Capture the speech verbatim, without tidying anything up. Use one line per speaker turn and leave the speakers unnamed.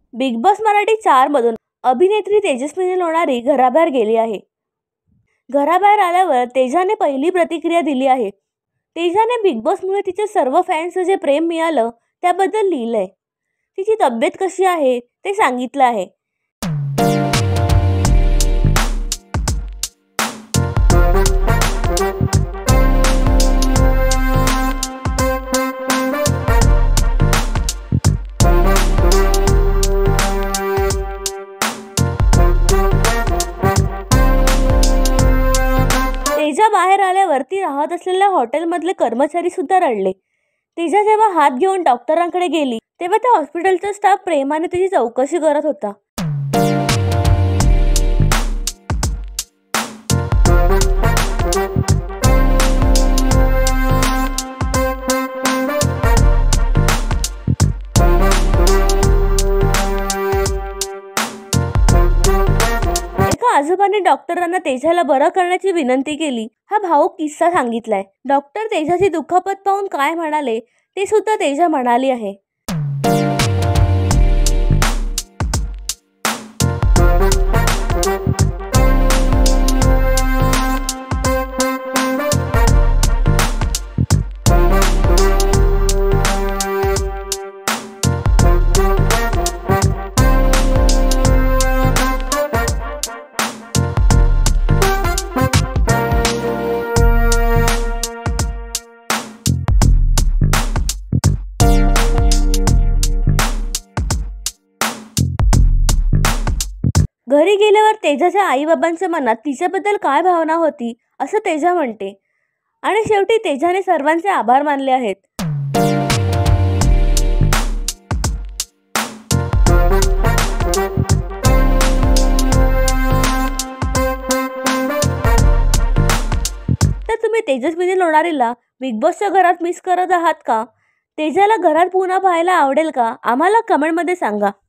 Big boss Marathi चार मधून अभिनेत्री तेजस्विनी लोणारी घराबाहेर गेली आहे। घराबाहेर आल्यावर तेजाने पहिली प्रतिक्रिया दिली आहे। तेजाने बिग बॉसमुळे तिच्या सर्व फॅन्सचं जे प्रेम मिळालं त्याबद्दल लिहिलंय। तिची तब्येत कशी आहे ते सांगितलं आहे। तेजा बाहेर आल्यावर ती राहत असलेल्या हॉटेलमधले कर्मचारी सुद्धा रडले। तेजा जेव्हा हात घेऊन डॉक्टरांकडे गेली तेव्हा त्या हॉस्पिटलचा स्टाफ प्रेमाने तिची चौकशी करत होता। एका आजोबांनी डॉक्टरांना तेजाला बरं करण्याची विनंती केली। हा भावुक किस्सा सांगितलाय। डॉक्टर तेजाची दुखापत पाहून काय म्हणाले ते सुद्धा तेजा म्हणाली आहे। घरी गेल्यावर तेजाच्या आई बाबांच्या मनात तिच्याबद्दल काय भावना होती असं तेजा म्हणते आणि शेवटी तेजाने सर्वांचे आभार मानले आहेत। तर तुम्ही तेजस्विनी लोणारीला बिग बॉसच्या घरात मिस करत आहात का? तेजाला घरात पुन्हा पाहायला आवडेल का? आम्हाला कमेंटमध्ये सांगा।